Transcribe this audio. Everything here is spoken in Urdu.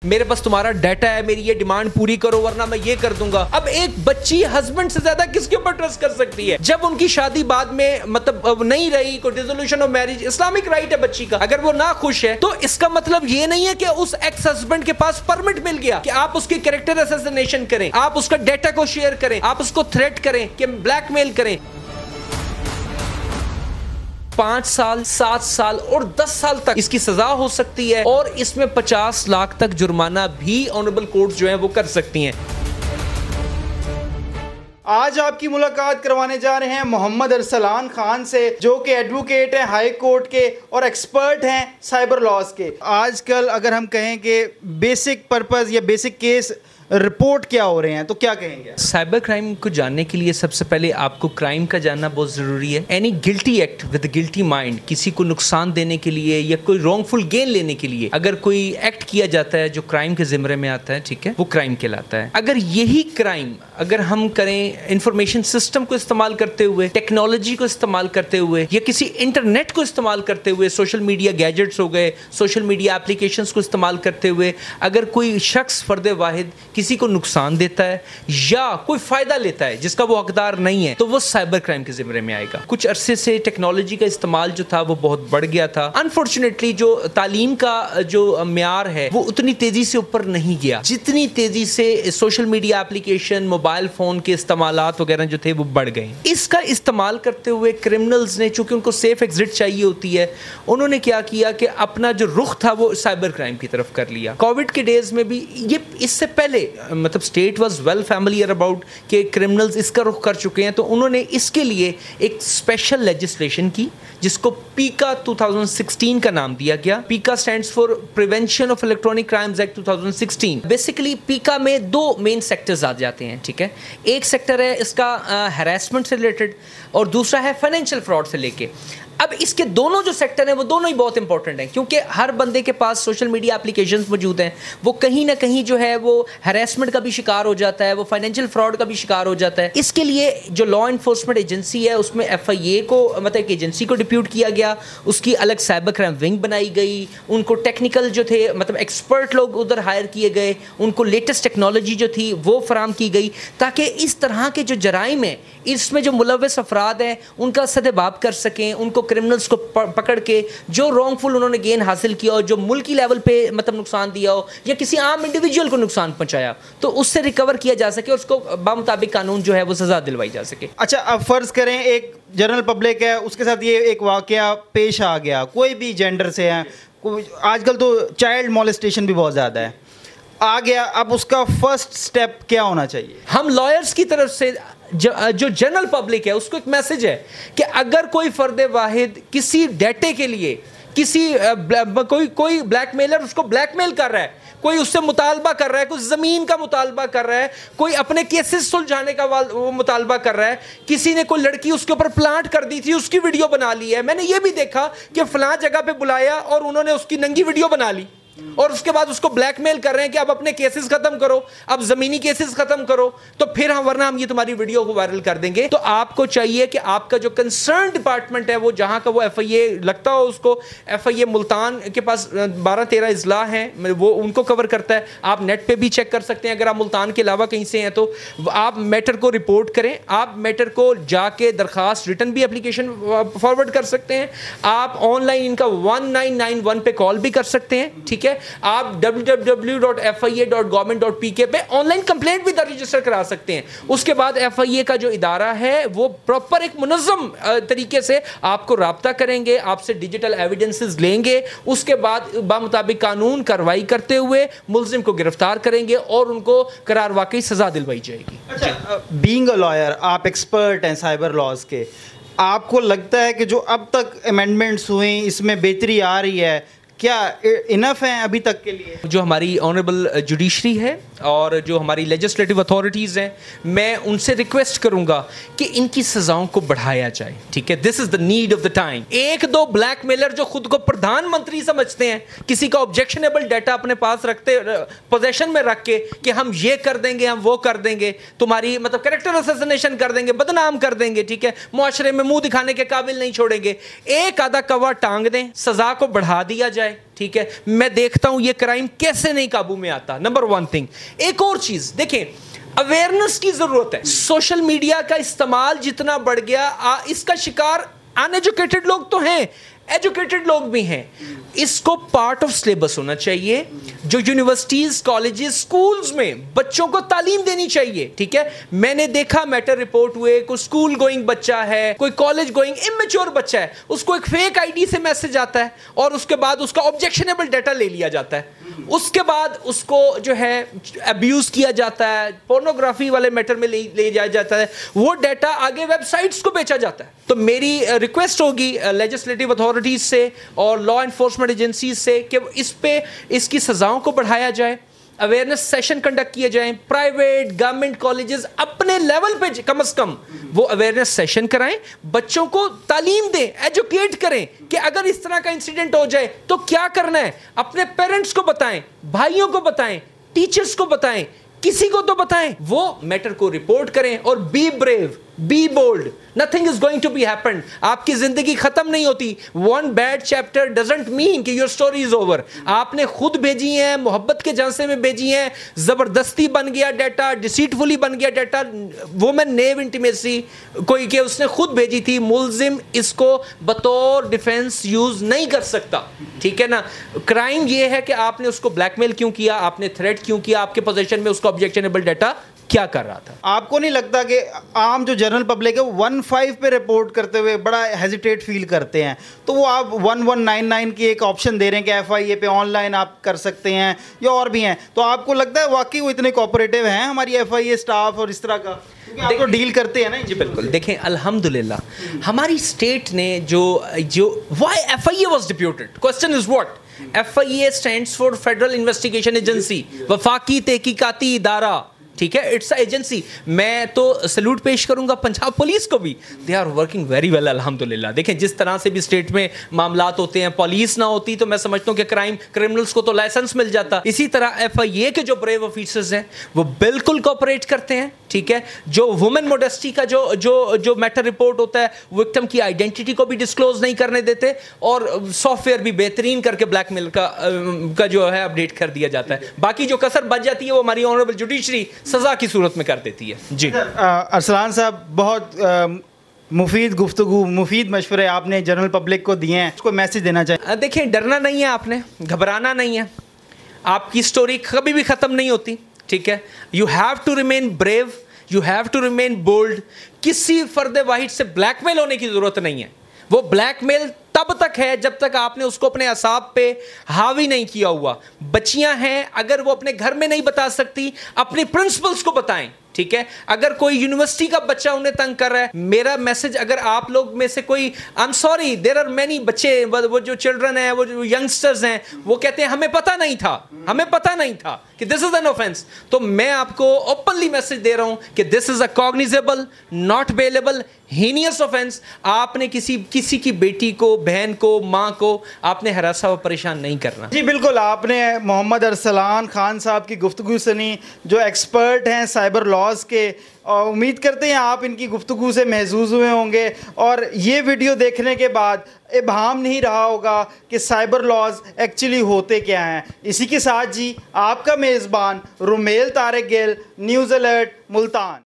میرے پاس تمہارا ڈیٹا ہے, میری یہ ڈیمانڈ پوری کرو ورنہ میں یہ کر دوں گا. اب ایک بچی ہسبینڈ سے زیادہ کس کے اوپر ٹرسٹ کر سکتی ہے؟ جب ان کی شادی بعد میں مطلب نہیں رہی, کوئی dissolution of marriage, Islamic right ہے بچی کا, اگر وہ نہ خوش ہے تو اس کا مطلب یہ نہیں ہے کہ اس ایکس ہسبینڈ کے پاس پرمٹ مل گیا کہ آپ اس کی کریکٹر اسیسینیشن کریں, آپ اس کا ڈیٹا کو شیئر کریں, آپ اس کو تھریٹ کریں کہ بلیک میل کریں. 5 سال 7 سال اور 10 سال تک اس کی سزا ہو سکتی ہے, اور اس میں 50 لاکھ تک جرمانہ بھی آنریبل کورٹ جو ہیں وہ کر سکتی ہیں. آج آپ کی ملاقات کروانے جا رہے ہیں محمد ارسلان خان سے, جو کہ ایڈوکیٹ ہیں ہائی کورٹ کے اور ایکسپرٹ ہیں سائبر لاز کے. آج کل اگر ہم کہیں کہ بیسک پرپز یا بیسک کیس رپورٹ کیا ہو رہے ہیں تو کیا کہیں گے؟ سائبر کرائم کو جاننے کے لیے سب سے پہلے آپ کو کرائم کا جاننا بہت ضروری ہے. Any guilty act with guilty mind, کسی کو نقصان دینے کے لیے یا کوئی رانگ فل گین لینے کے لیے اگر کوئی ایکٹ کیا جاتا ہے جو کرائم کے زمرے میں آتا ہے, ٹھیک ہے, وہ کرائم کہلاتا ہے. اگر یہی کرائم اگر ہم کریں انفارمیشن سسٹم کو استعمال کرتے ہوئے, ٹیکنالوجی کو استعمال کرتے ہوئے, یا کسی انٹرنیٹ کو استعمال کرتے ہوئے, سوشل میڈیا گیجٹس ہو گئے, سوشل میڈیا اپلیکیشنز کو استعمال کرتے ہوئے اگر کوئی شخص فرد واحد کسی کو نقصان دیتا ہے یا کوئی فائدہ لیتا ہے جس کا وہ حقدار نہیں ہے, تو وہ سائبر کرائم کے زمرے میں آئے گا. کچھ عرصے سے ٹیکنالوجی کا استعمال جو تھا وہ بہت بڑھ گیا تھا. انفارچونیٹلی جو تعلیم کا جو معیار ہے وہ اتنی تیزی سے اوپر نہیں گیا جتنی تیزی سے social media application, mobile phone کے استعمالات وغیرہ جو تھے وہ بڑھ گئے. اس کا استعمال کرتے ہوئے کرمنلز نے, چونکہ ان کو سیف ایگزٹ چاہیے ہوتی ہے, انہوں نے کیا کیا کہ اپنا جو رخ تھا وہ سائبر کرائم کی طرف کر لیا. کووڈ کے ڈیز میں بھی یہ اس سے پہلے مطلب state was well familiar about کہ کرمنلز اس کا رخ کر چکے ہیں, تو انہوں نے اس کے لیے ایک اسپیشل لیجسلیشن کی جس کو پیکا 2016 کا نام دیا گیا. PECA stands for prevention of electronic crimes act 2016. Basically PECA میں 2 مین سیکٹرز آ جاتے ہیں, ٹھیک ہے. ایک سیکٹر ہے اس کا ہراسمنٹ سے ریلیٹڈ اور دوسرا ہے فائنینشیل فراڈ سے لے کے. اب اس کے دونوں جو سیکٹر ہیں وہ دونوں ہی بہت امپورٹنٹ ہیں, کیونکہ ہر بندے کے پاس سوشل میڈیا اپلیکیشنز موجود ہیں, وہ کہیں نہ کہیں جو ہے وہ ہراسمنٹ کا بھی شکار ہو جاتا ہے, وہ فائنینشیل فراڈ کا بھی شکار ہو جاتا ہے. اس کے لیے جو لا انفورسمنٹ ایجنسی ہے اس میں FIA کو مطلب ایک ایجنسی کو ڈپیوٹ کیا گیا, اس کی الگ سائبر کرائم ونگ بنائی گئی, ان کو ٹیکنیکل جو تھے مطلب ایکسپرٹ لوگ ادھر ہائر کیے گئے, ان کو لیٹسٹ ٹیکنالوجی جو تھی وہ فراہم کی گئی تاکہ اس طرح کے جو جرائم ہیں اس میں جو ملوث افراد ہیں ان کا سدباب کر سکیں, ان کو کرمنلز کو پکڑ کے جو رانگ فل انہوں نے گین حاصل کیا ہو, جو ملکی لیول پہ مطلب نقصان دیا ہو یا کسی عام انڈیویجول کو نقصان پہنچایا, تو اس سے ریکور کیا جا سکے اور اس کو بمطابق قانون جو ہے وہ سزا دلوائی جا سکے. اچھا, اب فرض کریں ایک جنرل پبلک ہے, اس کے ساتھ یہ ایک واقعہ پیش آ گیا, کوئی بھی جینڈر سے ہے, آج کل تو چائلڈ مولسٹیشن بھی بہت زیادہ ہے, آ گیا, اب اس کا فرسٹ سٹیپ کیا ہونا چاہیے؟ ہم لائرز کی طرف سے جو جنرل پبلک ہے اس کو ایک میسج ہے کہ اگر کوئی فرد واحد کسی ڈیٹے کے لیے کوئی بلیک میلر اس کو بلیک میل کر رہا ہے, کوئی اس سے مطالبہ کر رہا ہے, کوئی زمین کا مطالبہ کر رہا ہے, کوئی اپنے کیسز سلجھانے کا مطالبہ کر رہا ہے, کسی نے کوئی لڑکی اس کے اوپر پلانٹ کر دی تھی اس کی ویڈیو بنا لی ہے. میں نے یہ بھی دیکھا کہ فلاں جگہ پہ بلایا اور انہوں نے اس کی ننگی ویڈیو بنا لی اور اس کے بعد اس کو بلیک میل کر رہے ہیں کہ اب اپنے کیسز ختم کرو, اب زمینی کیسز ختم کرو, تو پھر ورنہ ہم یہ تمہاری ویڈیو کو وائرل کر دیں گے. تو آپ کو چاہیے کہ آپ کا جو کنسرن ڈپارٹمنٹ ہے وہ جہاں کا وہ FIA لگتا ہو, اس کو FIA ملتان کے پاس 12-13 اضلاع ہیں, وہ ان کو کور کرتا ہے. آپ نیٹ پہ بھی چیک کر سکتے ہیں, اگر آپ ملتان کے علاوہ کہیں سے ہیں تو آپ میٹر کو رپورٹ کریں, آپ میٹر کو جا کے درخواست ریٹن بھی اپلیکیشن فارورڈ کر سکتے ہیں, آپ آن لائن ان کا 1991 پہ کال بھی کر سکتے ہیں, ٹھیک ہے. آپ www.fia.government.pk پہ آن لائن کمپلینٹ بھی رجسٹر کرا سکتے ہیں. اس کے بعد FIA کا جو ادارہ ہے وہ پراپر ایک منظم طریقے سے آپ کو رابطہ کریں گے, آپ سے ڈیجیٹل ایویڈنسز لیں گے, اس کے بعد بمطابق قانون کارروائی کرتے ہوئے ملزم کو گرفتار کریں گے اور ان کو قرار واقعی سزا دلوائی جائے گی. اچھا, بینگ اے لائر آپ ایکسپرٹ ہیں سائبر لاز کے, آپ کو لگتا ہے کہ جو اب تک امینڈمنٹس ہوئیں اس میں بہتری آ رہی ہے, کیا انف ہیں ابھی تک کے لیے؟ جو ہماری آنریبل جوڈیشری ہے اور جو ہماری لیجسلیٹو اتھارٹیز ہیں, میں ان سے ریکویسٹ کروں گا کہ ان کی سزاؤں کو بڑھایا جائے, ٹھیک ہے. This is the need of the time. 1-2 blackmailer جو خود کو پردھان منتری سمجھتے ہیں, کسی کا آبجیکشنیبل ڈیٹا اپنے پاس رکھتے پوزیشن میں رکھ کے کہ ہم یہ کر دیں گے, ہم وہ کر دیں گے, تمہاری مطلب کریکٹر اسیسینیشن کر دیں گے, بدنام کر دیں گے, ٹھیک ہے, معاشرے میں منہ دکھانے کے قابل نہیں چھوڑیں گے. ایک آدھا کوا ٹانگ دیں, سزا کو بڑھا دیا جائے, جائے, ٹھیک ہے, میں دیکھتا ہوں یہ کرائم کیسے نہیں قابو میں آتا. Number 1 thing. ایک اور چیز دیکھیں, اویئرنس کی ضرورت ہے. سوشل میڈیا کا استعمال جتنا بڑھ گیا, اس کا شکار ان ایجوکیٹڈ لوگ تو ہیں, ایجوکیٹڈ لوگ بھی ہیں. اس کو پارٹ آف سلیبس ہونا چاہیے, جو یونیورسٹیز, کالجز, سکولز میں بچوں کو تعلیم دینی چاہیے, ٹھیک ہے. میں نے دیکھا میٹر رپورٹ ہوئے, کوئی سکول گوئنگ بچہ ہے, کوئی کالج گوئنگ امیچور بچہ ہے, اس کو ایک فیک آئی ڈی سے میسج آتا ہے اور اس کے بعد اس کا آبجیکشنیبل ڈیٹا لے لیا جاتا ہے. اس کے بعد اس کو جو ہے ابیوز کیا جاتا ہے, پورنوگرافی والے میٹر میں لے جایا جاتا ہے, وہ ڈیٹا آگے ویب سائٹس کو بیچا جاتا ہے. تو میری ریکویسٹ ہوگی لیجسلیٹو اتھارٹیز سے اور لا انفورسمنٹ ایجنسیز سے کہ اس کی سزاؤں کو بڑھایا جائے, اویئرنس سیشن کنڈکٹ کیے جائیں, پرائیویٹ گورنمنٹ کالجز اپنے لیول پہ کم از کم وہ اویئرنس سیشن کرائیں, بچوں کو تعلیم دیں, ایجوکیٹ کریں کہ اگر اس طرح کا انسیڈنٹ ہو جائے تو کیا کرنا ہے. اپنے پیرنٹس کو بتائیں, بھائیوں کو بتائیں, ٹیچرز کو بتائیں, کسی کو تو بتائیں, وہ میٹر کو رپورٹ کریں اور be brave, be bold. Nothing is going to be happened. آپ کی زندگی ختم نہیں ہوتی. One bad chapter doesn't mean کہ your story is over. آپ نے خود بھیجی ہیں, محبت کے جھانسے میں بھیجی ہیں, زبردستی بن گیا ڈیٹا, ڈیسیٹفلی بن گیا ڈیٹا, وومن نیو انٹیمیسی کوئی کہ اس نے خود بھیجی تھی, ملزم اس کو بطور ڈیفینس یوز نہیں کر سکتا, ٹھیک ہے نا. کرائم یہ ہے کہ آپ نے اس کو بلیک میل کیوں کیا, آپ نے تھریٹ کیوں کیا, آپ کے پوزیشن میں اس کو آبجیکشنیبل ڈیٹا کیا کر رہا تھا. آپ کو نہیں لگتا کہ عام جو جنرل پبلک ہے 1-5 پہ رپورٹ کرتے ہوئے بڑا ہیزیٹیٹ فیل کرتے ہیں, تو وہ آپ 1199 کی ایک آپشن دے رہے ہیں کہ FIA پہ آن لائن آپ کر سکتے ہیں یا اور بھی ہیں, تو آپ کو لگتا ہے واقعی وہ اتنے کوآپریٹیو ہیں ہماری FIA سٹاف اور اس طرح کا, آپ تو ڈیل کرتے ہیں نا. جی بالکل. دیکھیں الحمدللہ ہماری اسٹیٹ نے جو why FIA was deputed, question is what? FIA stands for Federal Investigation Agency, وفاقی تحقیقاتی ادارہ, ٹھیک ہے, اٹس اے ایجنسی. میں تو سلوٹ پیش کروں گا پنجاب پولیس کو بھی, they are working very well الحمدللہ. دیکھیں جس طرح سے بھی اسٹیٹ میں معاملات ہوتے ہیں, پولیس نہ ہوتی تو میں سمجھتا ہوں کہ کرمنلز کو تو لائسنس مل جاتا. اسی طرح FIA کے جو بریو آفیسرز ہیں وہ بالکل کوآپریٹ کرتے ہیں, ٹھیک ہے. جو وومن موڈسٹی کا جو میٹر رپورٹ ہوتا ہے, وکٹم کی آئیڈینٹی کو بھی ڈسکلوز نہیں کرنے دیتے, اور سافٹ ویئر بھی بہترین کر کے بلیک میل کا جو ہے اپڈیٹ کر دیا جاتا ہے. باقی جو کسر بچ جاتی ہے وہ ہماری آنریبل جوڈیشری سزا کی صورت میں کر دیتی ہے. جی ارسلان صاحب, بہت مفید گفتگو, مفید مشورے آپ نے جنرل پبلک کو دیے ہیں, اس کو میسج دینا چاہیے. دیکھیں ڈرنا نہیں ہے, آپ نے گھبرانا نہیں ہے, آپ کی سٹوری کبھی بھی ختم نہیں ہوتی, ٹھیک ہے. You have to remain brave, you have to remain bold. کسی فرد واحد سے بلیک میل ہونے کی ضرورت نہیں ہے. وہ بلیک میل تب تک ہے جب تک آپ نے اس کو اپنے اعصاب پہ حاوی نہیں کیا ہوا. بچیاں ہیں, اگر وہ اپنے گھر میں نہیں بتا سکتی, اپنی پرنسپلز کو بتائیں, ٹھیک ہے. اگر کوئی یونیورسٹی کا بچہ انہیں تنگ کر رہا ہے, میرا میسج, اگر آپ لوگ میں سے کوئی, I am sorry, there are many بچے, وہ جو چلڈرن ہیں, وہ جو ینگسٹرز ہیں, وہ کہتے ہیں ہمیں پتہ نہیں تھا, ہمیں پتہ نہیں تھا کہ دس از این آفینس. تو میں آپ کو اوپنلی میسج دے رہا ہوں کہ this is a cognizable, not bailable, heinous offence. آپ نے کسی کی بیٹی کو, بہن کو, ماں کو آپ نے ہراسا و پریشان نہیں کرنا. جی بالکل, آپ نے محمد ارسلان خان صاحب کی گفتگو سنی, جو ایکسپرٹ ہیں سائبر لاز کے. امید کرتے ہیں آپ ان کی گفتگو سے محظوظ ہوئے ہوں گے, اور یہ ویڈیو دیکھنے کے بعد ابہام نہیں رہا ہوگا کہ سائبر لاز ایکچولی ہوتے کیا ہیں. اسی کے ساتھ جی آپ کا میزبان رومیل طارق گیل, نیوز الرٹ ملتان.